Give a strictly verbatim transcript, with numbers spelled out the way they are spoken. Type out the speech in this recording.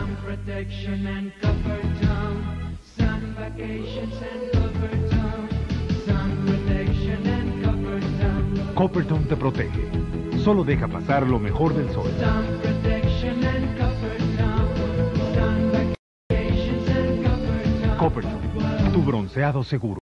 Sun protection and Coppertone. Sun vacations and Coppertone. Sun protection and Coppertone. Coppertone te protege. Solo deja pasar lo mejor del sol. Sun protection and Coppertone. Sun vacations and Coppertone. Coppertone, tu bronceado seguro.